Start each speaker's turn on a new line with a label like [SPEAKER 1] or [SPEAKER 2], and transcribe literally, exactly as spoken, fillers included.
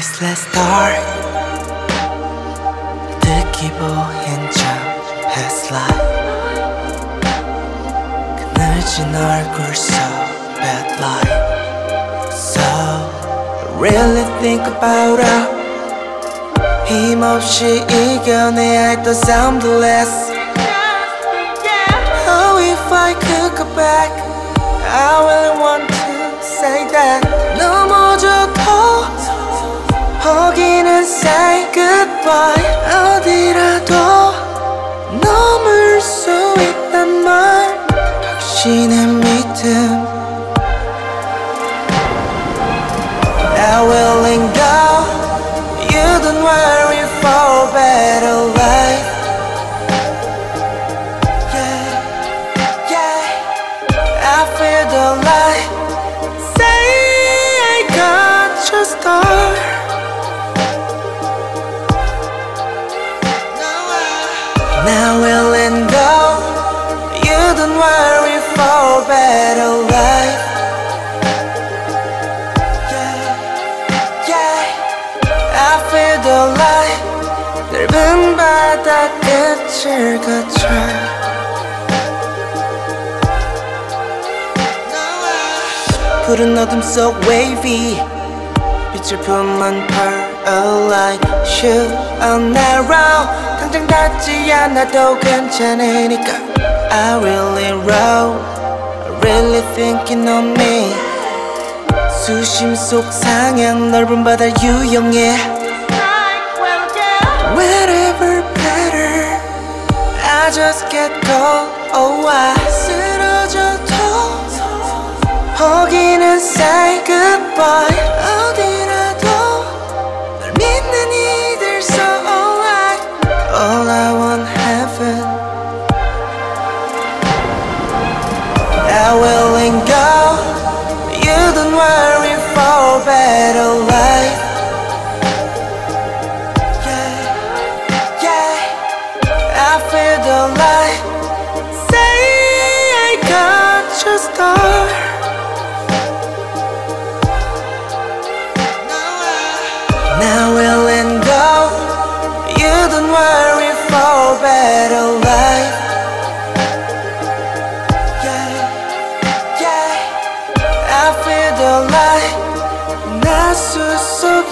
[SPEAKER 1] Please let's start. 듣기 보인 척 past life. 그 늦은 얼굴 so bad life. So I really think about her. 힘없이 이겨내야 했던 soundless. Oh, if I could go back, I really want to say that. 넘어져도 거기는 say goodbye. 어디라도 넘을 수 있단 말. 확신의 믿음. I will let go. You don't worry for a better life. Yeah, yeah, I feel the light. Say I got your star. Now we'll let go. You don't worry for a better life. I feel the light. 넓은 바다 끝을 거쳐 푸른 어둠 속 wavy 빛을 품은 pearl like shoe on narrow. 당장 닿지 않아도 괜찮으니까 I really roll. I really thinking on me. 수심 속 상향 넓은 바다 유영해. Wherever better. I just get go. Oh, I 쓰러져도 거기는 say goodbye. 어디라도 널 믿는 이들 so alright. All I want heaven. I will let go. You don't worry for a better life. Yeah, yeah, I feel the light. Say I got your star. Now we'll let go. You don't worry for a better life. I feel the light. 나 수속